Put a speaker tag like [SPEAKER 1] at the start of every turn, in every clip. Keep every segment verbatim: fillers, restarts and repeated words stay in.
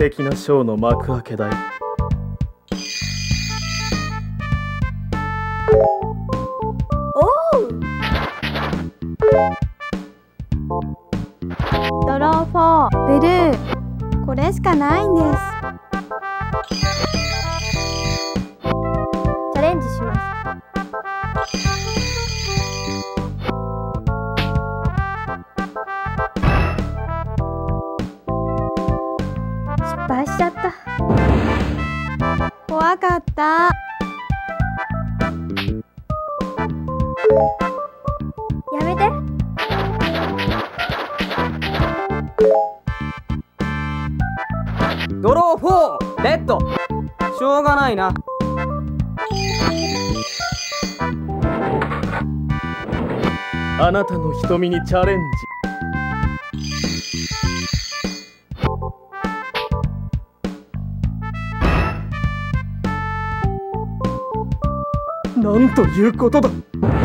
[SPEAKER 1] 敵なショーの幕開けだよ。
[SPEAKER 2] おう。ドローフォー、ブルー、これしかないんです。チャレンジします。失敗しちゃった。怖かった。やめて。
[SPEAKER 3] ドローフォー、レッド。しょうがないな。
[SPEAKER 1] あなたの瞳にチャレンジ。なんということだ。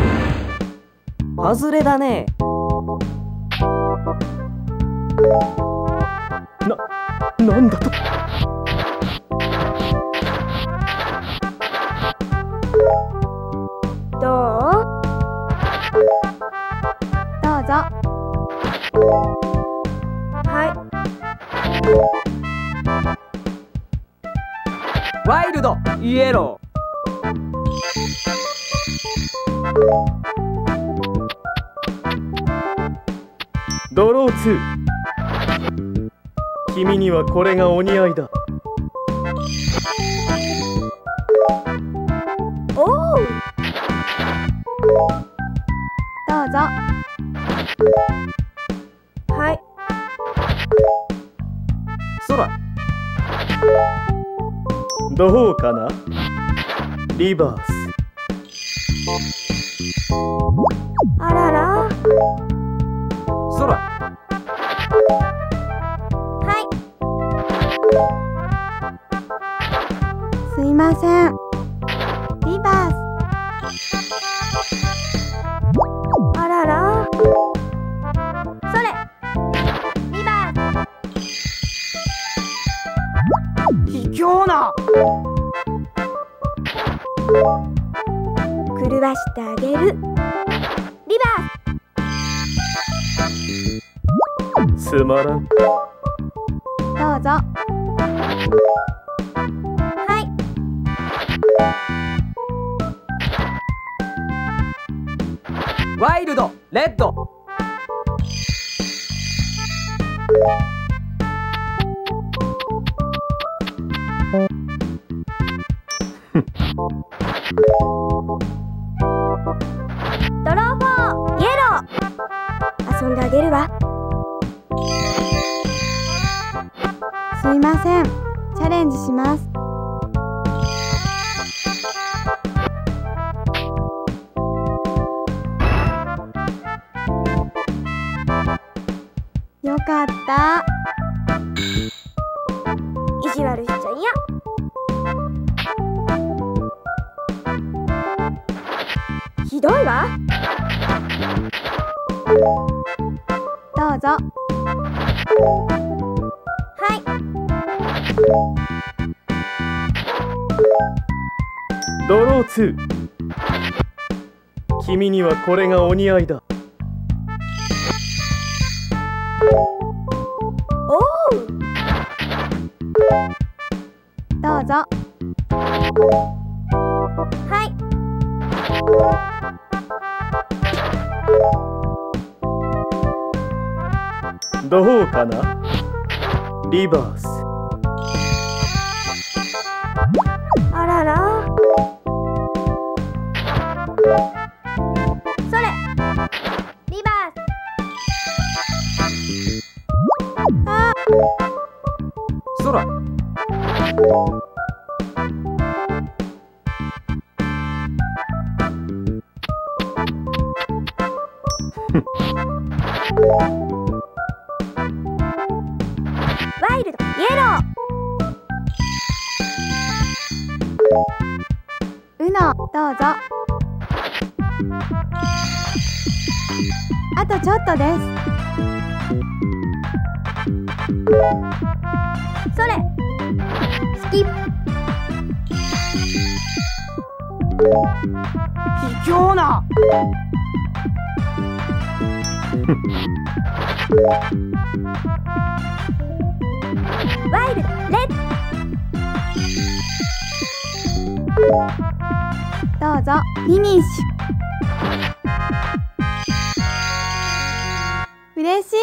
[SPEAKER 3] 外れだね。
[SPEAKER 1] な、なんだと。
[SPEAKER 2] どう？どうぞ。はい。
[SPEAKER 3] ワイルド、イエロー。
[SPEAKER 1] ドローツー。君にはこれがお似合いだ。
[SPEAKER 2] おう。どうぞ。はい。
[SPEAKER 3] 空。
[SPEAKER 1] どうかな。リバース。
[SPEAKER 2] あらら。
[SPEAKER 3] 空。
[SPEAKER 2] はい。すいません。リバース。あらら。それ。リバース。
[SPEAKER 3] 卑怯な。
[SPEAKER 2] 狂わしてあげる。リバース。
[SPEAKER 1] つまらん。
[SPEAKER 2] どうぞ。はい。
[SPEAKER 3] ワイルド、レッド。
[SPEAKER 2] ドローフォー、イエロー。遊んであげるわ。すいません。チャレンジします。よかった。意地悪しちゃいや。ひどいわ。どうぞ。はい。
[SPEAKER 1] ドローツー。君にはこれがお似合いだ。
[SPEAKER 2] おう。どうぞ。はい。
[SPEAKER 1] どうかな。リバース。
[SPEAKER 2] あらら。それ。リバース。あ。
[SPEAKER 3] 空。
[SPEAKER 2] ワイルド、イエロー。ウノ、どうぞ。あとちょっとです。それ。 キ
[SPEAKER 3] 卑怯な。
[SPEAKER 2] ワイルドレッド。どうぞフィニッシュ。嬉しい。